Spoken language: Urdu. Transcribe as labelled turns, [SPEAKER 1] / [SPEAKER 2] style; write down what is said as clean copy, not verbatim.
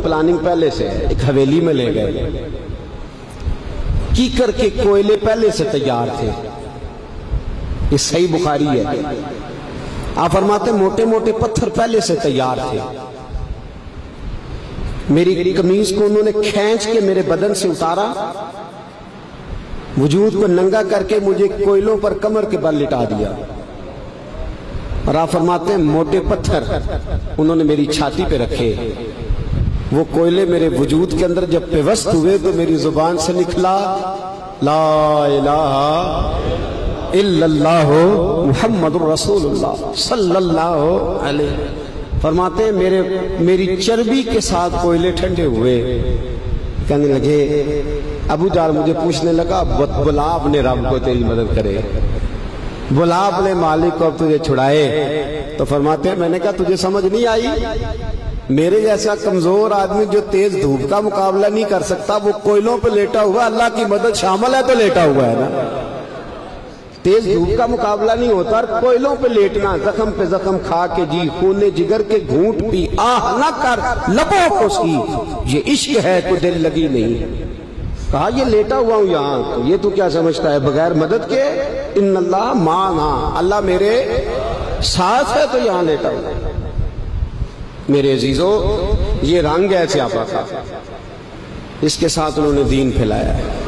[SPEAKER 1] پلاننگ پہلے سے ہے، ایک حویلی میں لے گئے، کیکر کے کوئلے پہلے سے تیار تھے، یہ صحیح بخاری ہے۔ آپ فرماتے موٹے موٹے پتھر پہلے سے تیار تھے، میری قمیض کو انہوں نے کھینچ کے میرے بدن سے اتارا، وجود کو ننگا کر کے مجھے کوئلوں پر کمر کے بل لٹا دیا، اور آپ فرماتے ہیں موٹے پتھر انہوں نے میری چھاتی پہ رکھے، وہ کوئلے میرے وجود کے اندر جب پیوست ہوئے تو میری زبان سے نکلا لا الہ الا اللہ محمد رسول اللہ صلی اللہ علیہ۔ فرماتے ہیں میری چربی کے ساتھ کوئلے ٹھنڈے ہوئے، کہنے لگے ابو جال مجھے پوچھنے لگا بلا اپنے رب کو تیری مدد کرے، بلا اپنے مالک کو اب تجھے چھڑائے۔ تو فرماتے ہیں میں نے کہا تجھے سمجھ نہیں آئی، میرے جیسا کمزور آدمی جو تیز دھوپ کا مقابلہ نہیں کر سکتا وہ کوئلوں پہ لیٹا ہوا، اللہ کی مدد شامل ہے تو لیٹا ہوا ہے نا، تیز دھوپ کا مقابلہ نہیں ہوتا، اور کوئلوں پہ لیٹنا، زخم پہ زخم کھا کے جی خون جگر کے گھونٹ پی آہ نہ کر لبوں کو سی، یہ عشق ہے تو دل لگی نہیں۔ کہا یہ لیٹا ہوا ہوں یہاں، تو یہ تو کیا سمجھتا ہے بغیر مدد کے، ان اللہ معنا، اللہ میرے ساتھ ہے تو یہاں لیٹا ہوا۔ میرے عزیزو یہ رنگ ہے صحابہ کا، اس کے ساتھ انہوں نے دین پھیلایا ہے۔